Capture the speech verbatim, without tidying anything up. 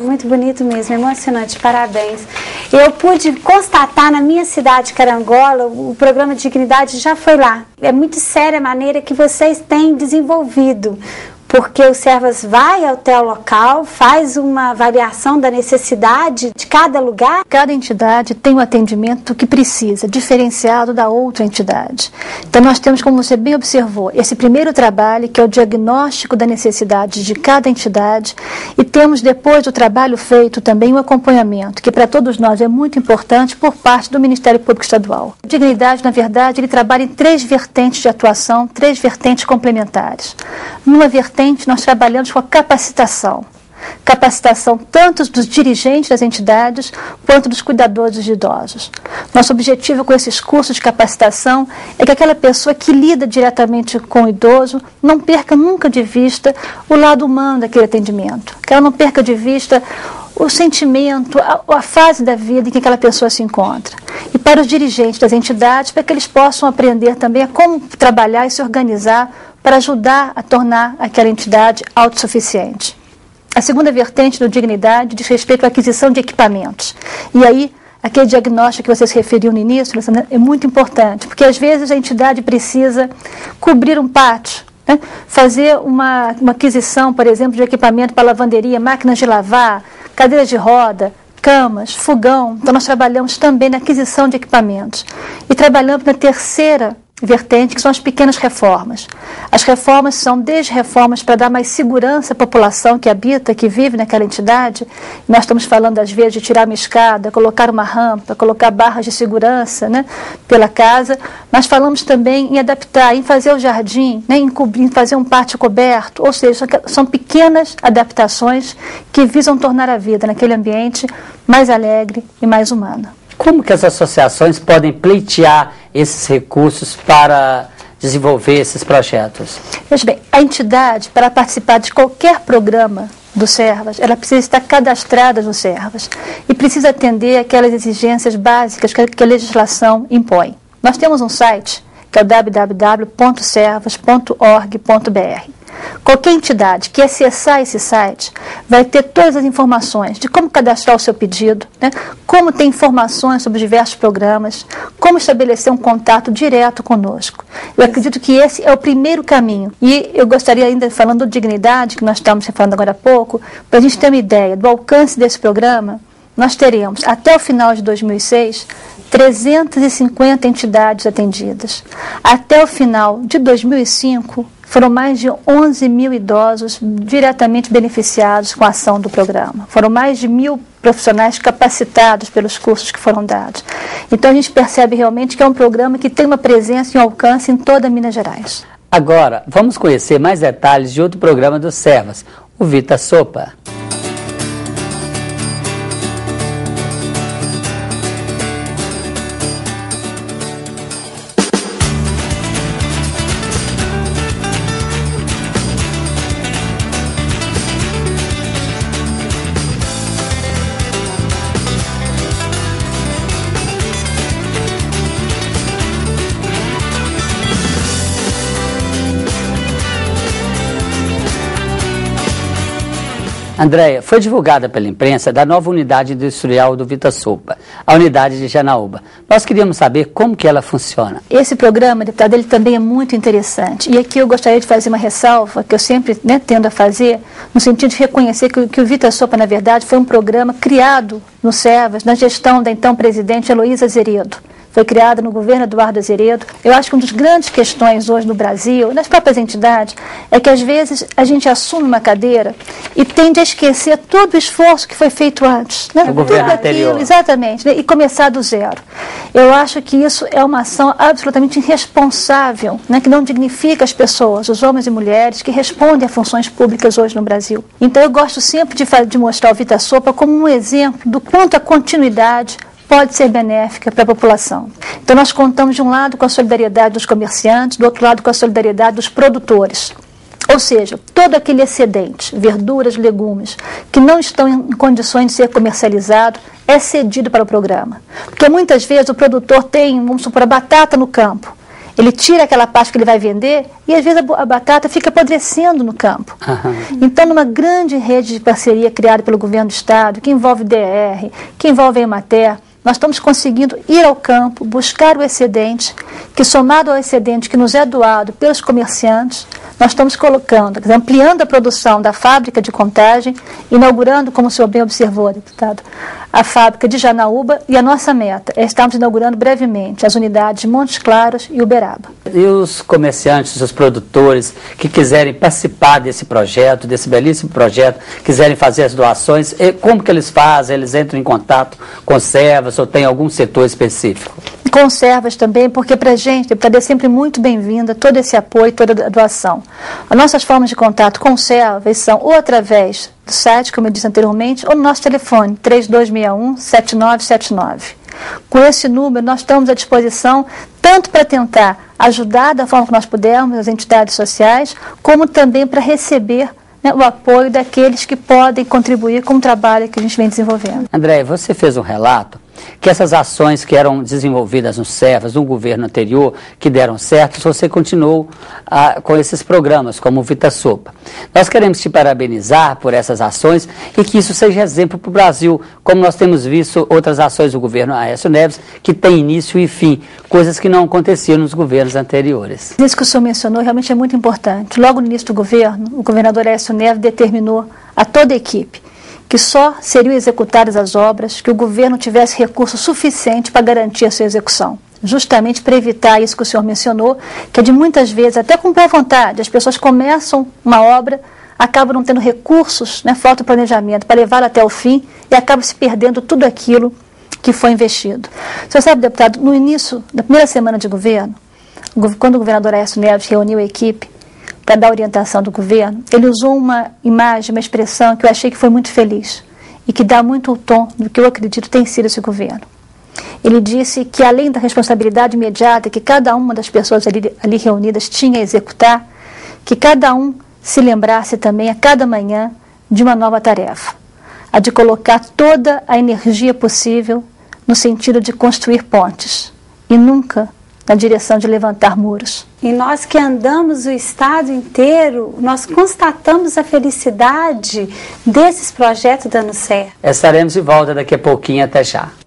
muito bonito mesmo, emocionante, parabéns. Eu pude constatar na minha cidade, Carangola, o programa de dignidade já foi lá. É muito séria a maneira que vocês têm desenvolvido, porque o Servas vai até o local, faz uma avaliação da necessidade de cada lugar. Cada entidade tem o atendimento que precisa, diferenciado da outra entidade. Então nós temos, como você bem observou, esse primeiro trabalho, que é o diagnóstico da necessidade de cada entidade, e temos depois do trabalho feito também o acompanhamento, que para todos nós é muito importante por parte do Ministério Público Estadual. Dignidade, na verdade, ele trabalha em três vertentes de atuação, três vertentes complementares. Numa vertente, nós trabalhamos com a capacitação. Capacitação tanto dos dirigentes das entidades quanto dos cuidadores de idosos. Nosso objetivo com esses cursos de capacitação é que aquela pessoa que lida diretamente com o idoso não perca nunca de vista o lado humano daquele atendimento, que ela não perca de vista o sentimento, a, a fase da vida em que aquela pessoa se encontra. E para os dirigentes das entidades, para que eles possam aprender também a como trabalhar e se organizar para ajudar a tornar aquela entidade autossuficiente. A segunda vertente do Dignidade diz respeito à aquisição de equipamentos. E aí, aquele diagnóstico que você se referiu no início, Luciana, é muito importante, porque às vezes a entidade precisa cobrir um pátio, né? Fazer uma, uma aquisição, por exemplo, de equipamento para lavanderia, máquinas de lavar, cadeiras de roda, camas, fogão. Então nós trabalhamos também na aquisição de equipamentos. E trabalhamos na terceira vertente, que são as pequenas reformas. As reformas são desde reformas para dar mais segurança à população que habita, que vive naquela entidade. Nós estamos falando, às vezes, de tirar uma escada, colocar uma rampa, colocar barras de segurança, né, pela casa, mas falamos também em adaptar, em fazer o jardim, né, em, cobrir, em fazer um pátio coberto, ou seja, são pequenas adaptações que visam tornar a vida naquele ambiente mais alegre e mais humana. Como que as associações podem pleitear esses recursos para desenvolver esses projetos? Veja bem, a entidade, para participar de qualquer programa do Servas, ela precisa estar cadastrada no Servas e precisa atender aquelas exigências básicas que a, que a legislação impõe. Nós temos um site, que é o w w w ponto servas ponto org ponto b r. Qualquer entidade que acessar esse site vai ter todas as informações de como cadastrar o seu pedido, né? Como ter informações sobre diversos programas, como estabelecer um contato direto conosco. Eu acredito que esse é o primeiro caminho. E eu gostaria ainda, falando de dignidade, que nós estamos falando agora há pouco, para a gente ter uma ideia do alcance desse programa, nós teremos, até o final de dois mil e seis, trezentas e cinquenta entidades atendidas. Até o final de dois mil e cinco, foram mais de onze mil idosos diretamente beneficiados com a ação do programa. Foram mais de mil profissionais capacitados pelos cursos que foram dados. Então a gente percebe realmente que é um programa que tem uma presença e um alcance em toda Minas Gerais. Agora, vamos conhecer mais detalhes de outro programa do Servas, o Vita Sopa. Andréia, foi divulgada pela imprensa da nova unidade industrial do Vita Sopa, a unidade de Janaúba. Nós queríamos saber como que ela funciona. Esse programa, deputado, ele também é muito interessante. E aqui eu gostaria de fazer uma ressalva, que eu sempre, né, tendo a fazer, no sentido de reconhecer que, que o Vita Sopa, na verdade, foi um programa criado no Servas, na gestão da então presidente Heloísa Azeredo. Foi criada no governo Eduardo Azeredo. Eu acho que uma das grandes questões hoje no Brasil, nas próprias entidades, é que às vezes a gente assume uma cadeira e tende a esquecer todo o esforço que foi feito antes. Né? O governo Tudo anterior. Aquilo, exatamente, né? E começar do zero. Eu acho que isso é uma ação absolutamente irresponsável, né? Que não dignifica as pessoas, os homens e mulheres que respondem a funções públicas hoje no Brasil. Então eu gosto sempre de, de mostrar o Vita Sopa como um exemplo do quanto a continuidade pode ser benéfica para a população. Então nós contamos de um lado com a solidariedade dos comerciantes, do outro lado com a solidariedade dos produtores. Ou seja, todo aquele excedente, verduras, legumes, que não estão em condições de ser comercializado, é cedido para o programa. Porque muitas vezes o produtor tem, vamos supor, a batata no campo. Ele tira aquela parte que ele vai vender e às vezes a batata fica apodrecendo no campo. Uhum. Então, numa grande rede de parceria criada pelo governo do estado, que envolve D R, que envolve a Emater, nós estamos conseguindo ir ao campo, buscar o excedente, que somado ao excedente que nos é doado pelos comerciantes, nós estamos colocando, ampliando a produção da fábrica de Contagem, inaugurando, como o senhor bem observou, deputado, a fábrica de Janaúba, e a nossa meta é estarmos inaugurando brevemente as unidades de Montes Claros e Uberaba. E os comerciantes, os produtores que quiserem participar desse projeto, desse belíssimo projeto, quiserem fazer as doações, como que eles fazem? Eles entram em contato com Servas ou tem algum setor específico? Com Servas também, porque para a gente, deputado, é sempre muito bem-vinda todo esse apoio, toda a doação. As nossas formas de contato com Servas são ou através do site, como eu disse anteriormente, ou no nosso telefone, três dois seis um, sete nove sete nove. Com esse número, nós estamos à disposição tanto para tentar ajudar da forma que nós pudermos as entidades sociais, como também para receber, né, o apoio daqueles que podem contribuir com o trabalho que a gente vem desenvolvendo. André, você fez um relato que essas ações que eram desenvolvidas no Servas, no governo anterior, que deram certo, você continuou ah, com esses programas, como o VitaSopa. Nós queremos te parabenizar por essas ações e que isso seja exemplo para o Brasil, como nós temos visto outras ações do governo Aécio Neves, que tem início e fim, coisas que não aconteciam nos governos anteriores. Isso que o senhor mencionou realmente é muito importante. Logo no início do governo, o governador Aécio Neves determinou a toda a equipe que só seriam executadas as obras que o governo tivesse recurso suficiente para garantir a sua execução. Justamente para evitar isso que o senhor mencionou, que é de muitas vezes, até com boa vontade, as pessoas começam uma obra, acabam não tendo recursos, né, falta planejamento para levá-la até o fim e acabam se perdendo tudo aquilo que foi investido. O senhor sabe, deputado, no início da primeira semana de governo, quando o governador Aécio Neves reuniu a equipe para dar orientação do governo, ele usou uma imagem, uma expressão que eu achei que foi muito feliz e que dá muito o tom do que eu acredito tem sido esse governo. Ele disse que, além da responsabilidade imediata que cada uma das pessoas ali, ali reunidas tinha a executar, que cada um se lembrasse também a cada manhã de uma nova tarefa, a de colocar toda a energia possível no sentido de construir pontes e nunca na direção de levantar muros. E nós que andamos o estado inteiro, nós constatamos a felicidade desses projetos dando certo. Estaremos de volta daqui a pouquinho, até já.